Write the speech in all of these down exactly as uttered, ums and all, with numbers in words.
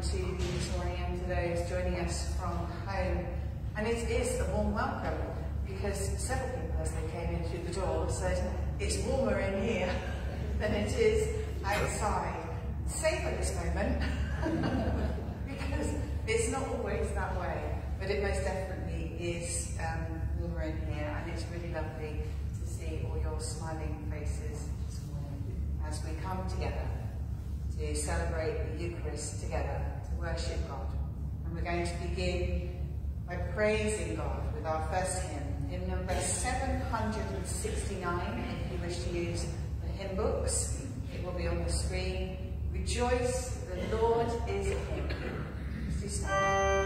to the auditorium to those joining us from home. And it is a warm welcome because several people as they came in through the door said it's warmer in here than it is outside. Savour this moment because it's not always that way, but it most definitely is um, warmer in here, and it's really lovely to see all your smiling faces this morning as we come together to celebrate the Eucharist together, to worship God. And we're going to begin by praising God with our first hymn, hymn number seven hundred sixty-nine. If you wish to use the hymn books, it will be on the screen. Rejoice, the Lord is King. Let's do stand.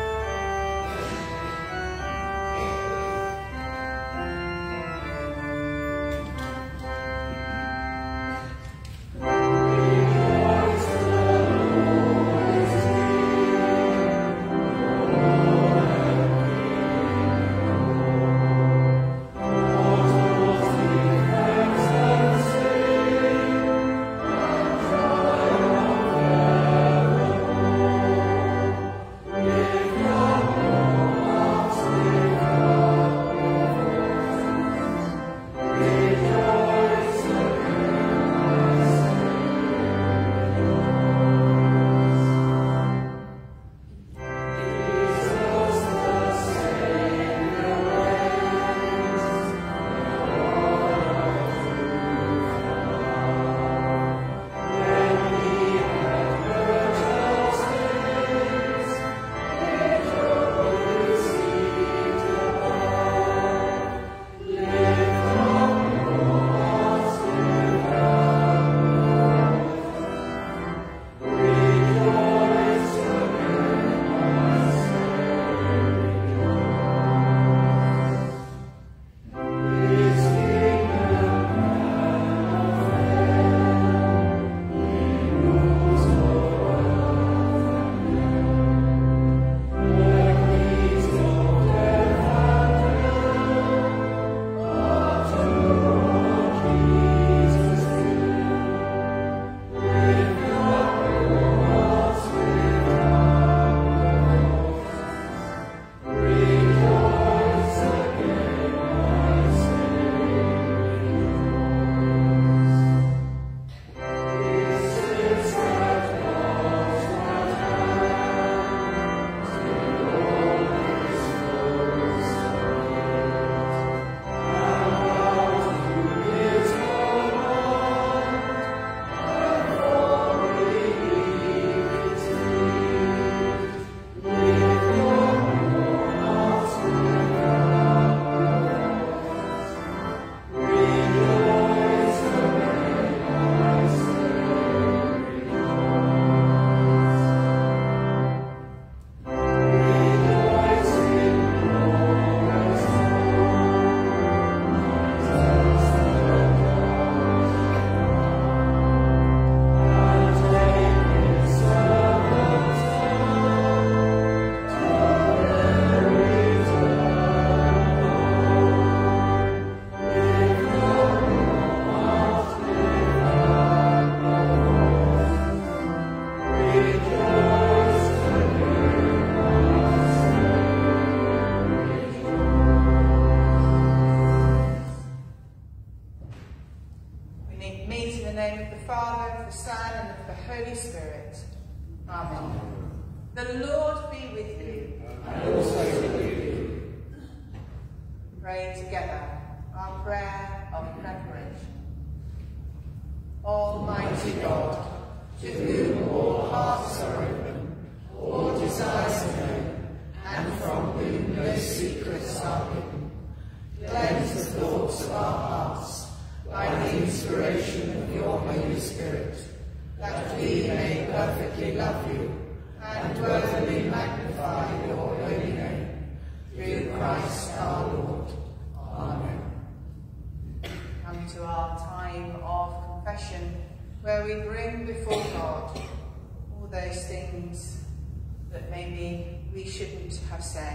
Where we bring before God all those things that maybe we shouldn't have said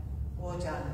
or done.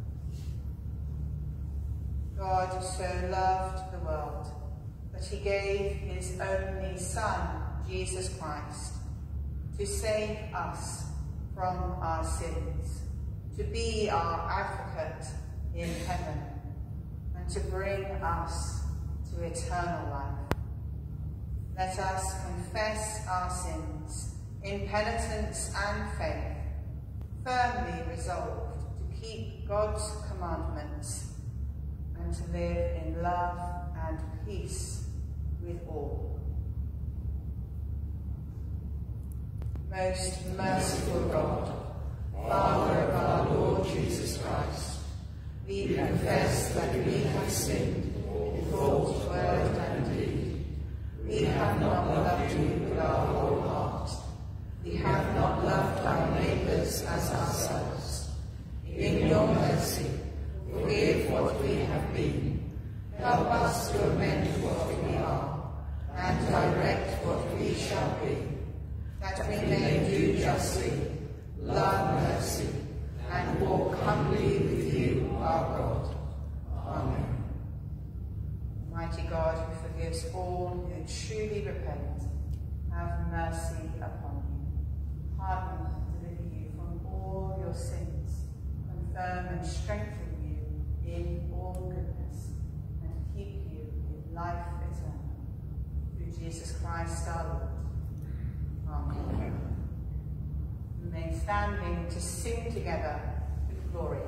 God so loved the world that he gave his only Son, Jesus Christ, to save us from our sins, to be our advocate in heaven, and to bring us to eternal life. Let us confess our sins in penitence and faith, firmly resolved to keep God's commandments and to live in love and peace with all. Most merciful God, Father of our Lord Jesus Christ, we confess that we have sinned in thought, word and deed. We have not loved you with our whole heart. We have not loved our neighbours as ourselves. In your mercy, forgive what we have been. Help us to amend what we are, and direct what we shall be, that we may do justly, love mercy, and walk humbly with you, our God. Amen. Almighty God, who forgives all who truly repent, have mercy upon you. Pardon and deliver you from all your sins, confirm and strengthen you in all goodness, and keep you in life eternal. Through Jesus Christ our Lord. Amen. Remain standing to sing together with glory.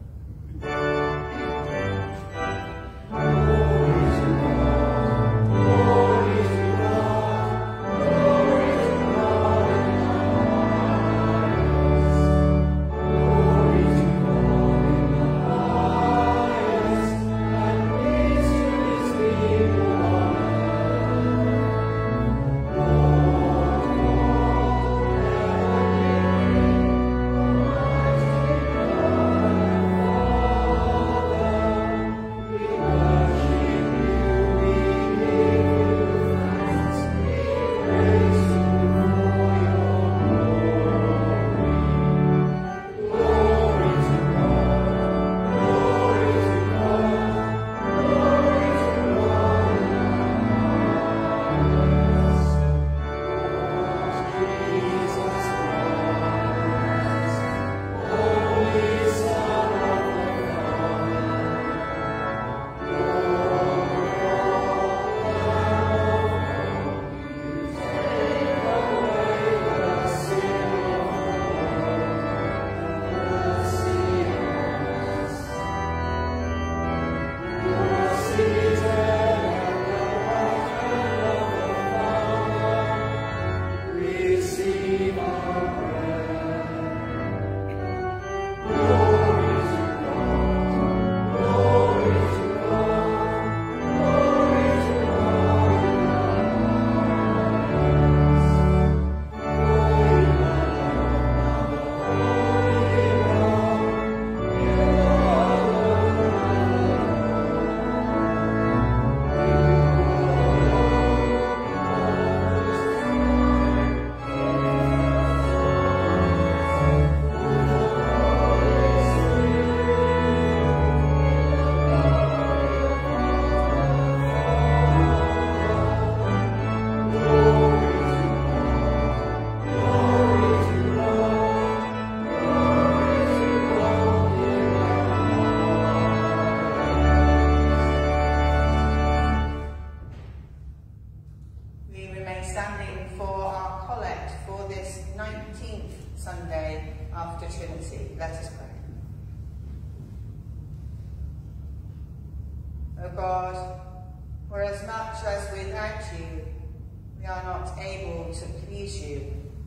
O God, for as much as without you we are not able to please you,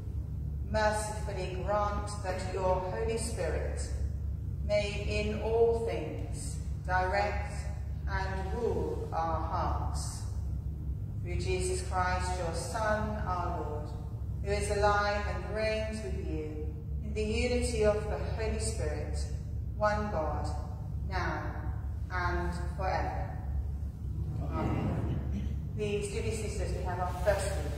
mercifully grant that your Holy Spirit may in all things direct and rule our hearts. Through Jesus Christ, your Son, our Lord, who is alive and reigns with you in the unity of the Holy Spirit, one God, now and forever. Amen. Please, dear sisters, we have our first reading.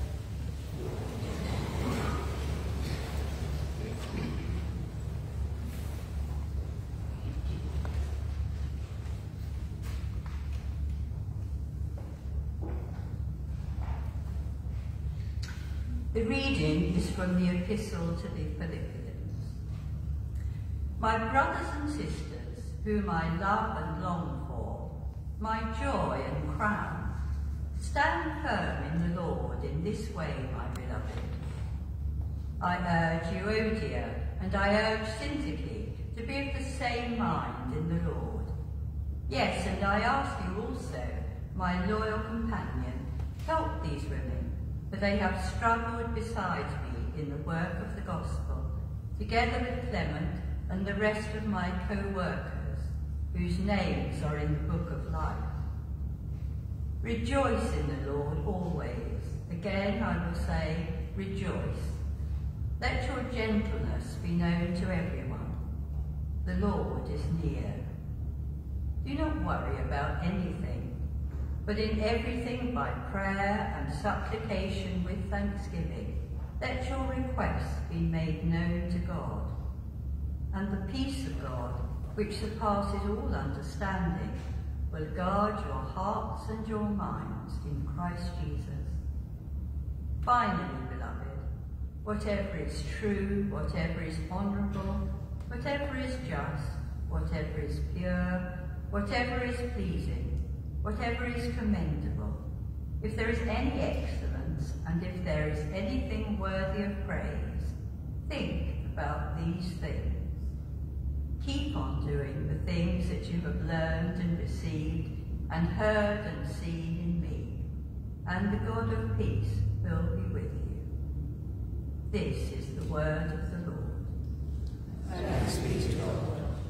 The reading is from the Epistle to the Philippians. My brothers and sisters, whom I love and long for, my joy and crown, stand firm in the Lord in this way, my beloved. I urge Euodia and I urge Syntyche to be of the same mind in the Lord. Yes, and I ask you also, my loyal companion, help these women, for they have struggled beside me in the work of the gospel, together with Clement and the rest of my co-workers, whose names are in the book of life. Rejoice in the Lord always. Again I will say, rejoice. Let your gentleness be known to everyone. The Lord is near. Do not worry about anything, but in everything by prayer and supplication with thanksgiving, let your requests be made known to God. And the peace of God, which surpasses all understanding, will guard your hearts and your minds in Christ Jesus. Finally, beloved, whatever is true, whatever is honourable, whatever is just, whatever is pure, whatever is pleasing, whatever is commendable, if there is any excellence, and if there is anything worthy of praise, think about these things. Keep on doing the things that you have learned and received and heard and seen in me, and the God of peace will be with you. This is the word of the Lord. Thanks be to God.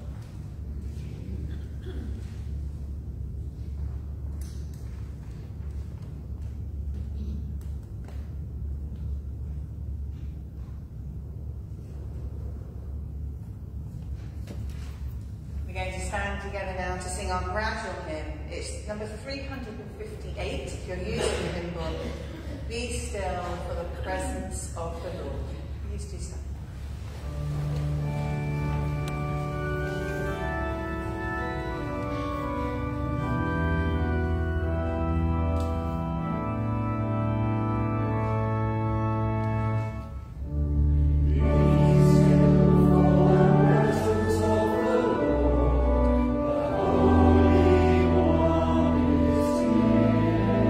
We're going to stand together now to sing our gradual hymn. It's number three hundred fifty-eight. If you're using the hymn book, be still for the presence of the Lord. Please do stand.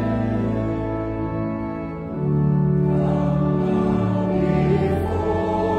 Oh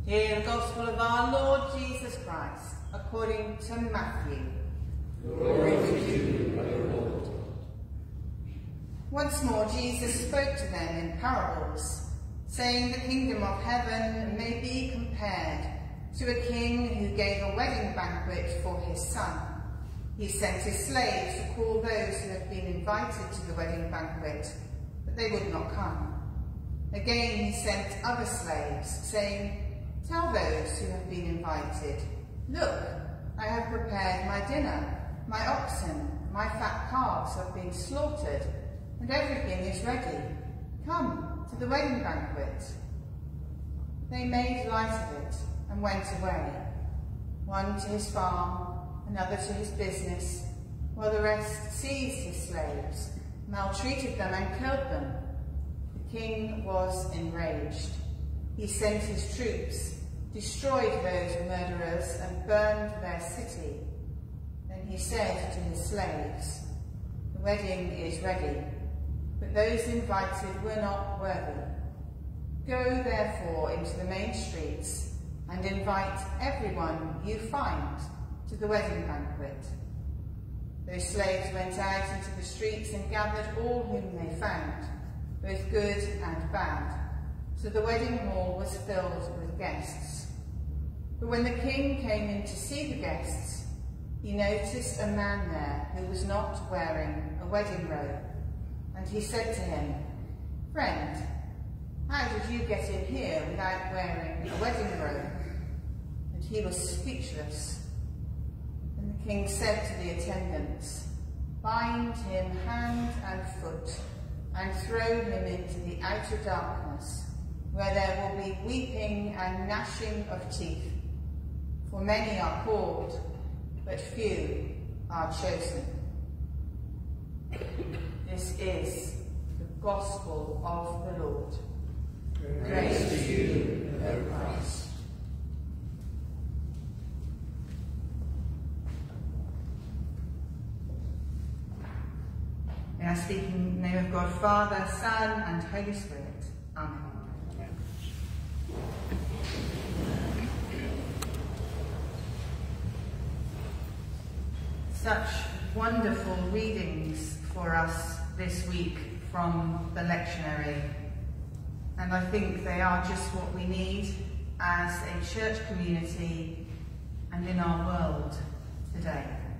Hear the gospel of our Lord Jesus Christ, according to Matthew. Glory to you, O Lord. Once more Jesus spoke to them in parables, saying the kingdom of heaven may be compared to a king who gave a wedding banquet for his son. He sent his slaves to call those who had been invited to the wedding banquet, but they would not come. Again he sent other slaves, saying, "Tell those who have been invited, look, I have prepared my dinner. My oxen, my fat calves have been slaughtered, and everything is ready. Come to the wedding banquet." They made light of it and went away, one to his farm, another to his business, while the rest seized his slaves, maltreated them and killed them. The king was enraged. He sent his troops, destroyed those murderers, and burned their city. Then he said to his slaves, "The wedding is ready, but those invited were not worthy. Go therefore into the main streets and invite everyone you find to the wedding banquet." Those slaves went out into the streets and gathered all whom they found, both good and bad, so the wedding hall was filled with guests. But when the king came in to see the guests, he noticed a man there who was not wearing a wedding robe, and he said to him, "Friend, how did you get in here without wearing a wedding robe?" And he was speechless. Then the king said to the attendants, "Bind him hand and foot, and throw him into the outer darkness, where there will be weeping and gnashing of teeth. For many are called, but few are chosen." This is the gospel of the Lord. Praise, Praise to you, O Christ. May I speak in the name of God, Father, Son, and Holy Spirit. Amen. Such wonderful readings for us this week from the lectionary. And I think they are just what we need as a church community and in our world today.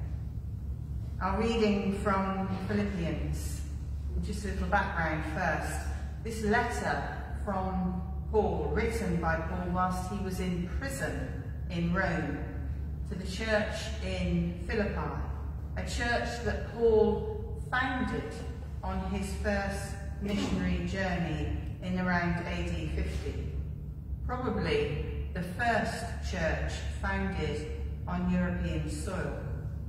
Our reading from Philippians, just a little background first. This letter from Paul, written by Paul whilst he was in prison in Rome, to the church in Philippi, a church that Paul founded on his first missionary journey in around A D fifty. Probably the first church founded on European soil.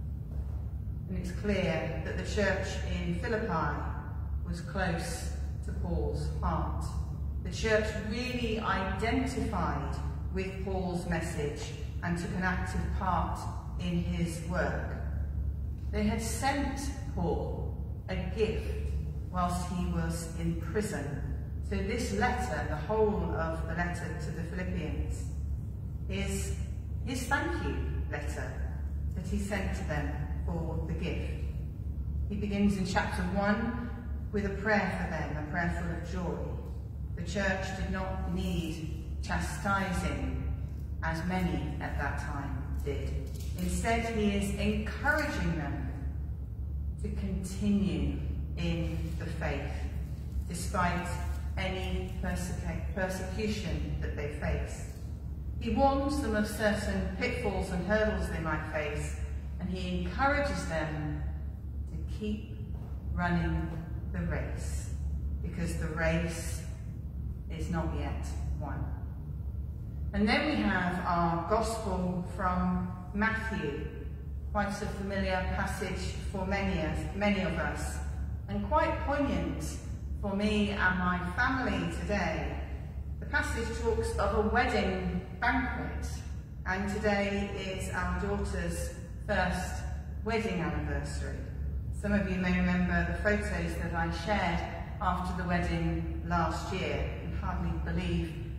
And it's clear that the church in Philippi was close to Paul's heart. The church really identified with Paul's message and took an active part in his work. They had sent Paul a gift whilst he was in prison. So this letter, the whole of the letter to the Philippians, is his thank you letter that he sent to them for the gift. He begins in chapter one with a prayer for them, a prayer full of joy. The church did not need chastising as many at that time did. Instead, he is encouraging them to continue in the faith despite any persecu- persecution that they face. He warns them of certain pitfalls and hurdles they might face, and he encourages them to keep running the race, because the race is not yet won. And then we have our gospel from Matthew, quite a familiar passage for many of, many of us, and quite poignant for me and my family today. The passage talks of a wedding banquet, and today is our daughter's first wedding anniversary. Some of you may remember the photos that I shared after the wedding last year, and hardly believe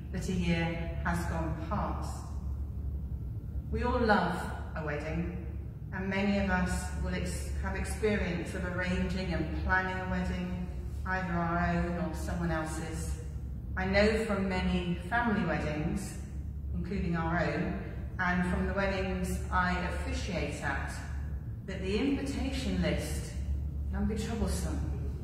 that a year has gone past. We all love a wedding, and many of us will ex have experience of arranging and planning a wedding, either our own or someone else's. I know from many family weddings, including our own, and from the weddings I officiate at, that the invitation list can be troublesome.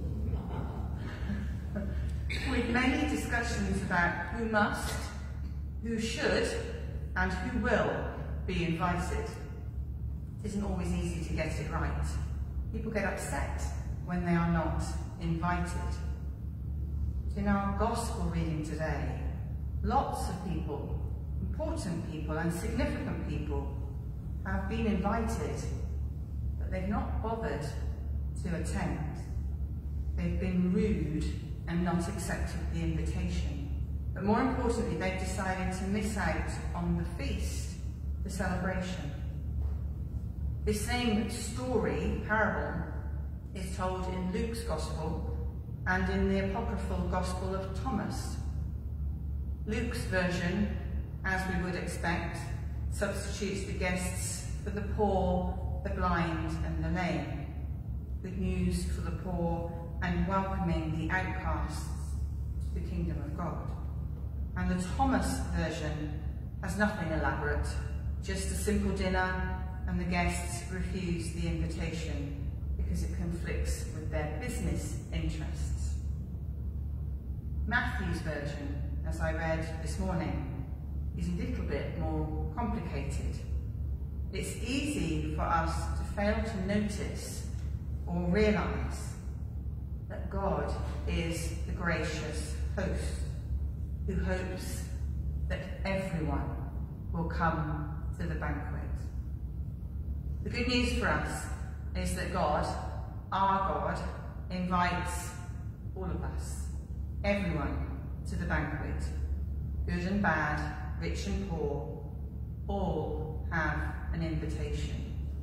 With many discussions about who must, who should, and who will be invited. It isn't always easy to get it right. People get upset when they are not invited. In our gospel reading today, lots of people, important people and significant people, have been invited, but they've not bothered to attend. They've been rude and not accepted the invitation. But more importantly, they've decided to miss out on the feast, the celebration. This same story, parable, is told in Luke's Gospel and in the apocryphal Gospel of Thomas. Luke's version, as we would expect, substitutes the guests for the poor, the blind and the lame. Good news for the poor and welcoming the outcasts to the kingdom of God. And the Thomas version has nothing elaborate, just a simple dinner, and the guests refuse the invitation because it conflicts with their business interests. Matthew's version, as I read this morning, is a little bit more complicated. It's easy for us to fail to notice or realise that God is the gracious host who hopes that everyone will come to the banquet. The good news for us is that God, our God, invites all of us, everyone, to the banquet. Good and bad, rich and poor, all have an invitation.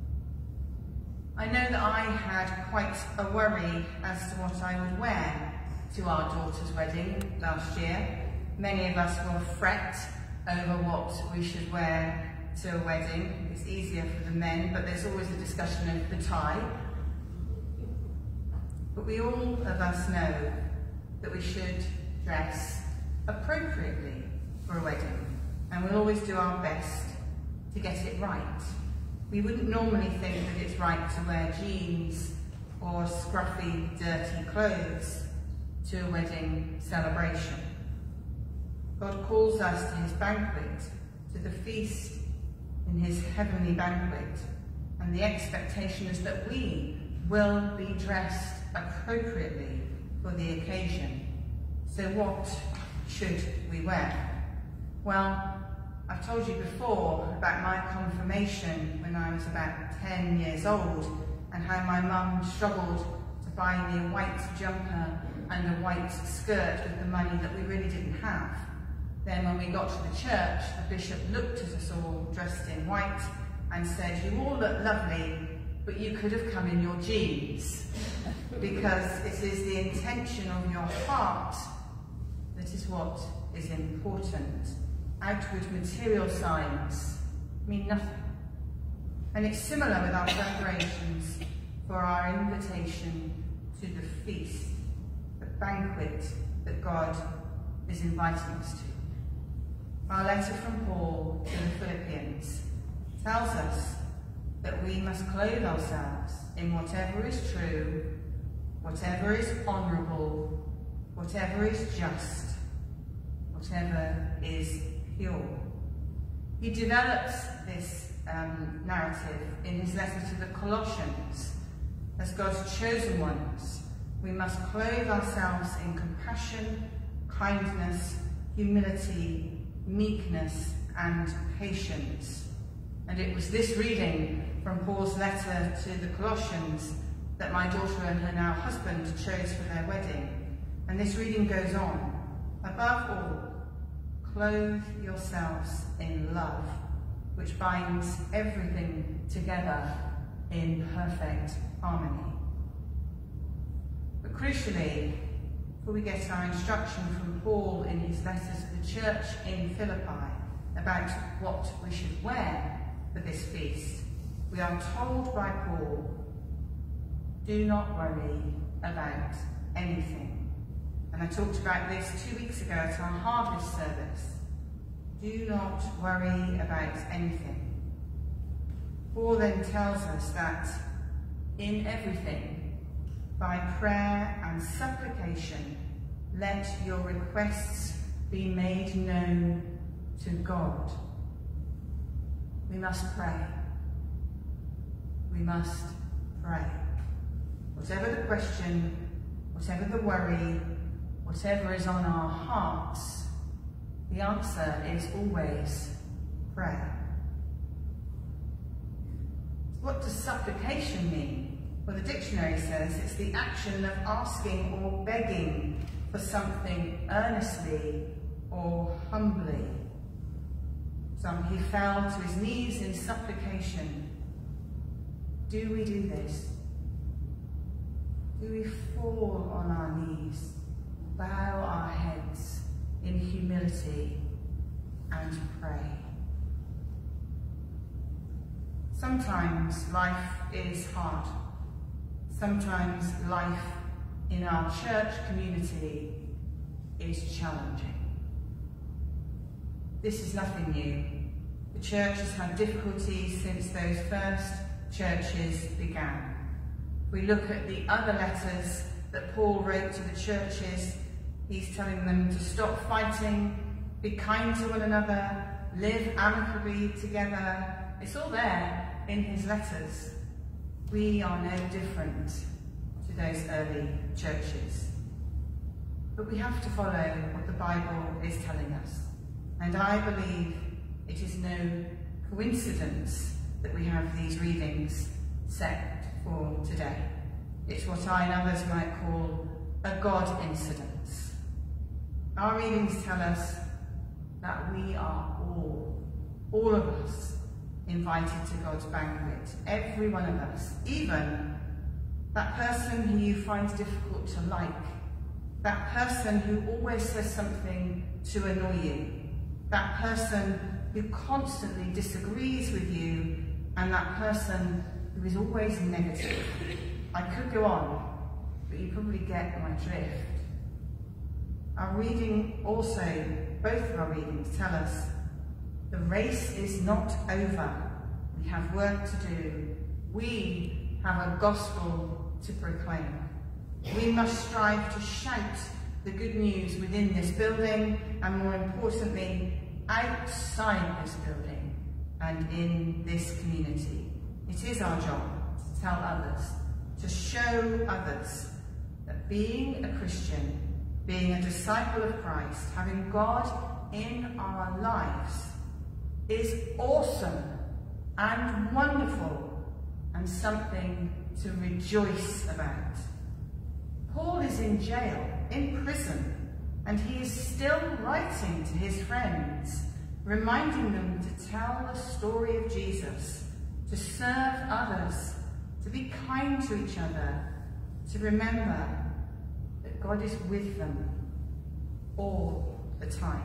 I know that I had quite a worry as to what I would wear to our daughter's wedding last year. Many of us will fret over what we should wear to a wedding. It's easier for the men, but there's always a discussion of the tie. But we all of us know that we should dress appropriately for a wedding, and we'll always do our best to get it right. We wouldn't normally think that it's right to wear jeans or scruffy, dirty clothes to a wedding celebration. God calls us to his banquet, to the feast in his heavenly banquet, and the expectation is that we will be dressed appropriately for the occasion. So what should we wear? Well, I've told you before about my confirmation when I was about ten years old, and how my mum struggled to buy me a white jumper and a white skirt with the money that we really didn't have. Then when we got to the church, the bishop looked at us all dressed in white and said, "You all look lovely, but you could have come in your jeans," because it is the intention of your heart that is what is important. Outward material signs mean nothing. And it's similar with our preparations for our invitation to the feast, the banquet that God is inviting us to. Our letter from Paul to the Philippians tells us that we must clothe ourselves in whatever is true, whatever is honourable, whatever is just, whatever is pure. He develops this um, narrative in his letter to the Colossians. As God's chosen ones, we must clothe ourselves in compassion, kindness, humility, meekness and patience. And it was this reading from Paul's letter to the Colossians that my daughter and her now husband chose for their wedding. And this reading goes on. Above all, clothe yourselves in love, which binds everything together in perfect harmony. But crucially, For we get our instruction from Paul in his letter to the church in Philippi about what we should wear for this feast. We are told by Paul, do not worry about anything. And I talked about this two weeks ago at our harvest service. Do not worry about anything. Paul then tells us that in everything, by prayer and supplication, let your requests be made known to God. We must pray. We must pray. Whatever the question, whatever the worry, whatever is on our hearts, the answer is always prayer. What does supplication mean? Well, the dictionary says it's the action of asking or begging for something earnestly or humbly. So he fell to his knees in supplication. Do we do this? Do we fall on our knees, bow our heads in humility and pray? Sometimes life is hard. Sometimes life in our church community is challenging. This is nothing new. The church has had difficulties since those first churches began. We look at the other letters that Paul wrote to the churches. He's telling them to stop fighting, be kind to one another, live amicably together. It's all there in his letters. We are no different to those early churches. But we have to follow what the Bible is telling us. And I believe it is no coincidence that we have these readings set for today. It's what I and others might call a God incidence. Our readings tell us that we are all, all of us, invited to God's banquet. Every one of us. Even that person who you find difficult to like. That person who always says something to annoy you. That person who constantly disagrees with you, and that person who is always negative. I could go on, but you probably get my drift. Our reading also, both of our readings tell us the race is not over. We have work to do. We have a gospel to proclaim. We must strive to shout the good news within this building, and more importantly, outside this building and in this community. It is our job to tell others, to show others that being a Christian, being a disciple of Christ, having God in our lives, is awesome and wonderful and something to rejoice about. Paul is in jail, in prison, and he is still writing to his friends, reminding them to tell the story of Jesus, to serve others, to be kind to each other, to remember that God is with them all the time.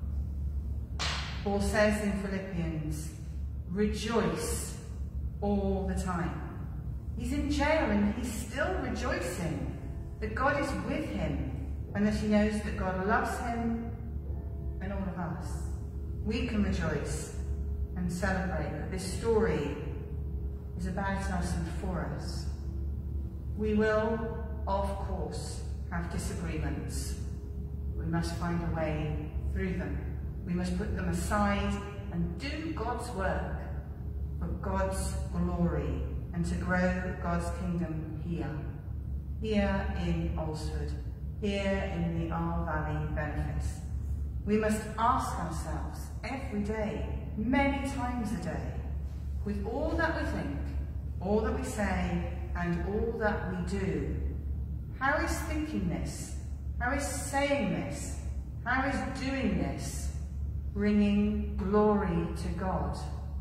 Paul says in Philippians, rejoice all the time. He's in jail and he's still rejoicing that God is with him and that he knows that God loves him and all of us. We can rejoice and celebrate that this story is about us and for us. We will, of course, have disagreements. We must find a way through them. We must put them aside and do God's work for God's glory and to grow God's kingdom here. Here in Alresford, here in the Ar Valley benefice. We must ask ourselves every day, many times a day, with all that we think, all that we say, and all that we do, how is thinking this, how is saying this, how is doing this bringing glory to God?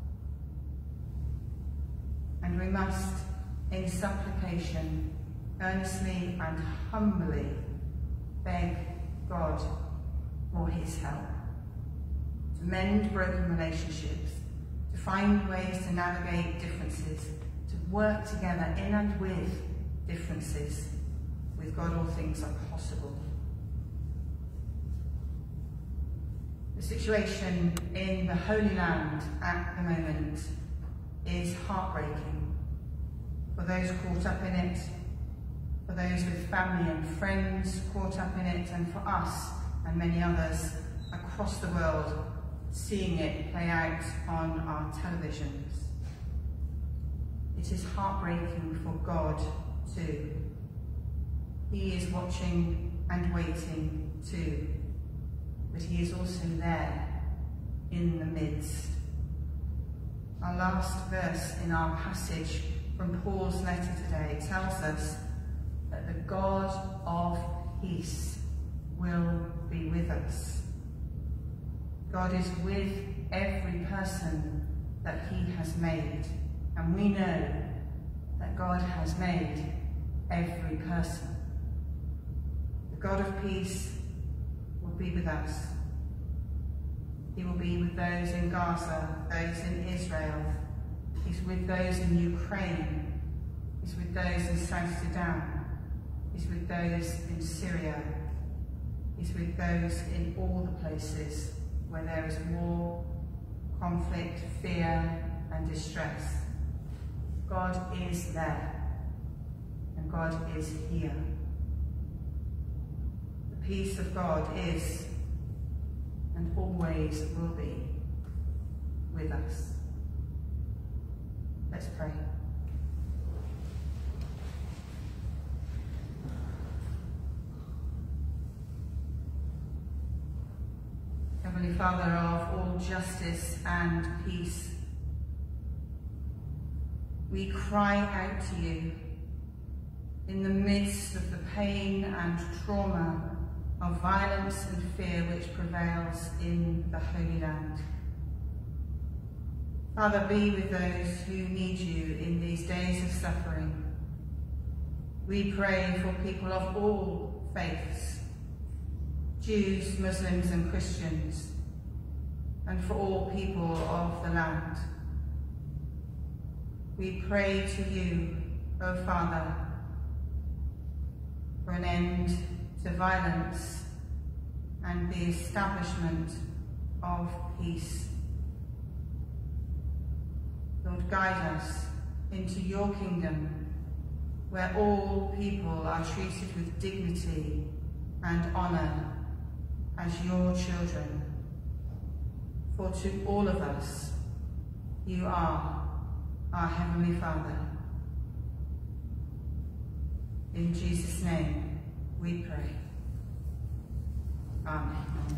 And we must, in supplication, earnestly and humbly, beg God for his help, to mend broken relationships, to find ways to navigate differences, to work together in and with differences. With God, all things are possible. The situation in the Holy Land at the moment is heartbreaking for those caught up in it, for those with family and friends caught up in it, and for us and many others across the world seeing it play out on our televisions. It is heartbreaking for God too. He is watching and waiting too, but he is also there in the midst. Our last verse in our passage from Paul's letter today tells us that the God of peace will be with us. God is with every person that he has made, and we know that God has made every person. The God of peace will be with us. He will be with those in Gaza, those in Israel. He's with those in Ukraine. He's with those in South Sudan. He's with those in Syria. He's with those in all the places where there is war, conflict, fear, and distress. God is there, and God is here. The peace of God is, and always will be, with us. Let's pray. Heavenly Father of all justice and peace, we cry out to you in the midst of the pain and trauma of violence and fear which prevails in the Holy Land. Father, be with those who need you in these days of suffering. We pray for people of all faiths, Jews, Muslims and Christians, and for all people of the land. We pray to you, O Father, for an end to violence and the establishment of peace. Lord, guide us into your kingdom, where all people are treated with dignity and honour as your children. For to all of us, you are our Heavenly Father. In Jesus' name we pray. Amen.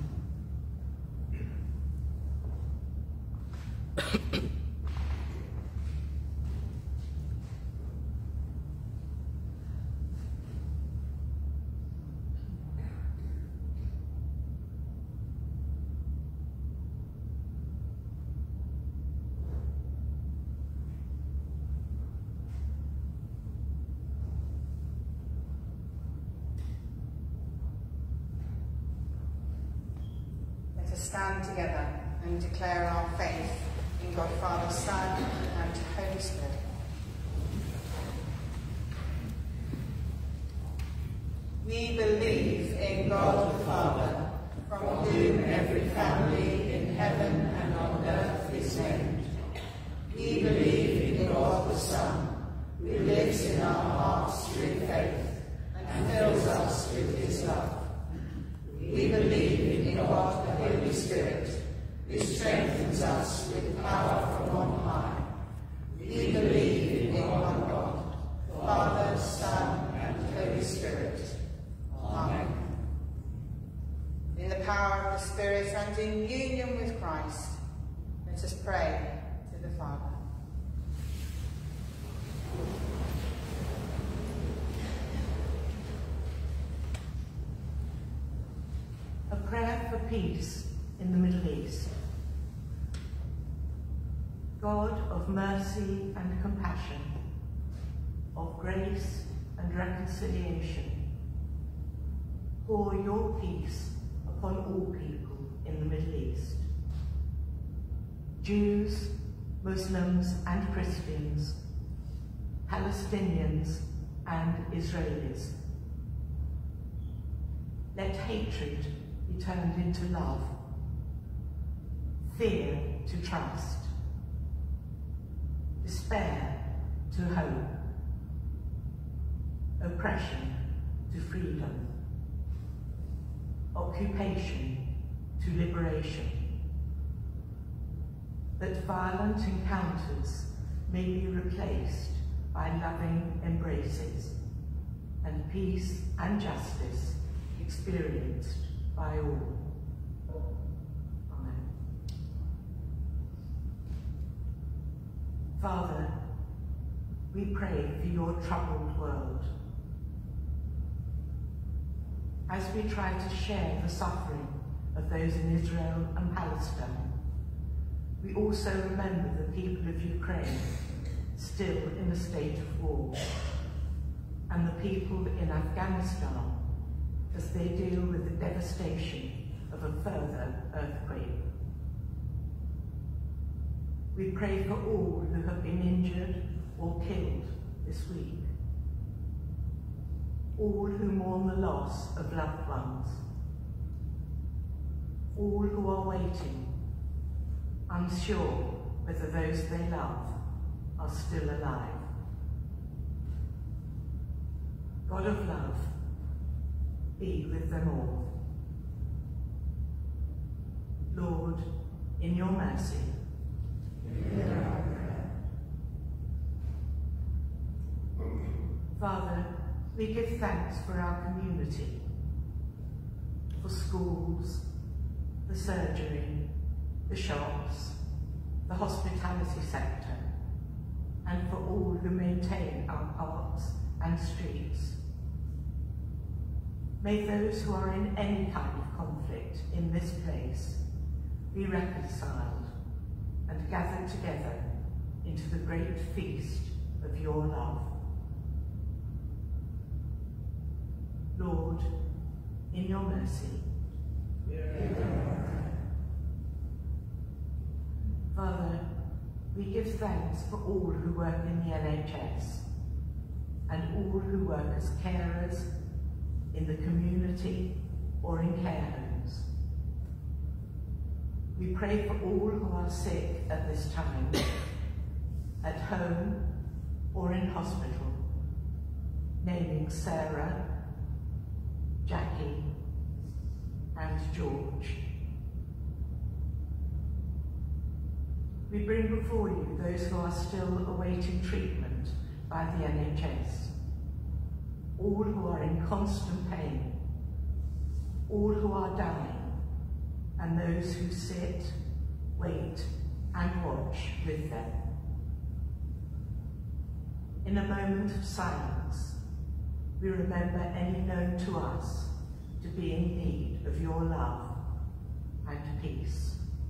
Stand together and declare our faith in God Father, Son, and Holy Spirit. We believe in God the Father, from whom every family in heaven and on earth is named. We believe in God the Son, who lives in our hearts through faith and fills us with his love. We believe in God the Holy Spirit, who strengthens us with power from on high. We believe in one God, Father, Son, and Holy Spirit. Amen. In the power of the Spirit and in union with Christ, let us pray to the Father. A prayer for peace in the Middle East. God of mercy and compassion, of grace and reconciliation, pour your peace upon all people in the Middle East. Jews, Muslims and Christians, Palestinians and Israelis. Let hatred be turned into love, fear to trust, despair to hope, oppression to freedom, occupation to liberation. That violent encounters may be replaced by loving embraces, and peace and justice experienced by all. Amen. Father, we pray for your troubled world. As we try to share the suffering of those in Israel and Palestine, we also remember the people of Ukraine still in a state of war, and the people in Afghanistan as they deal with the devastation of a further earthquake. We pray for all who have been injured or killed this week, all who mourn the loss of loved ones, all who are waiting, unsure whether those they love are still alive. God of love, be with them all. Lord, in your mercy, hear our prayer. Father, we give thanks for our community, for schools, the surgery, the shops, the hospitality sector, and for all who maintain our parks and streets. May those who are in any kind of conflict in this place be reconciled and gathered together into the great feast of your love. Lord, in your mercy, hear our prayer. Father, we give thanks for all who work in the N H S and all who work as carers in the community or in care homes. We pray for all who are sick at this time, at home or in hospital, naming Sarah, Jackie and George. We bring before you those who are still awaiting treatment by the N H S, all who are in constant pain, all who are dying, and those who sit, wait, and watch with them. In a moment of silence, we remember any known to us to be in need of your love and peace.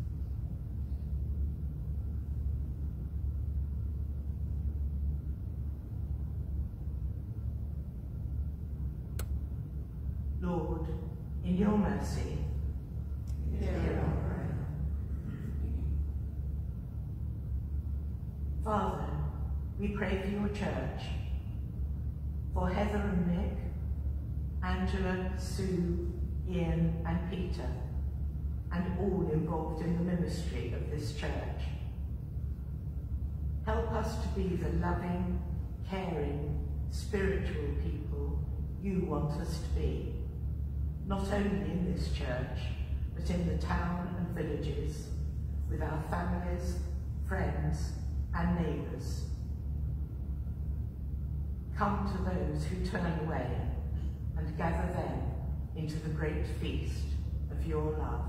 Lord, in your mercy, hear our prayer. Father, we pray for your church, for Heather and Nick, Angela, Sue, Ian and Peter, and all involved in the ministry of this church. Help us to be the loving, caring, spiritual people you want us to be, not only in this church, but in the town and villages, with our families, friends, and neighbours. Come to those who turn away and gather them into the great feast of your love.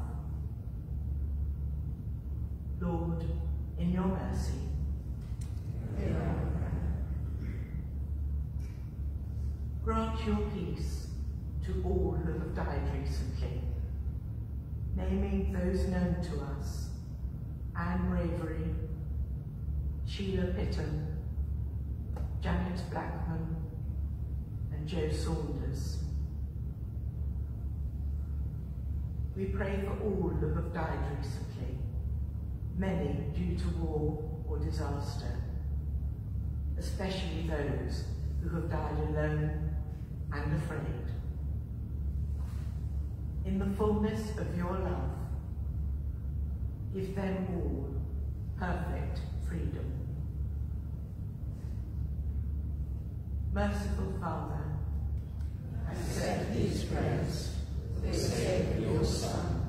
Lord, in your mercy, hear our prayer. Grant your peace to all who have died recently, naming those known to us: Anne Ravery, Sheila Pitton, Janet Blackman, and Joe Saunders. We pray for all who have died recently, many due to war or disaster, especially those who have died alone and afraid. In the fullness of your love, give them all perfect freedom. Merciful Father, accept these prayers for the sake of your Son,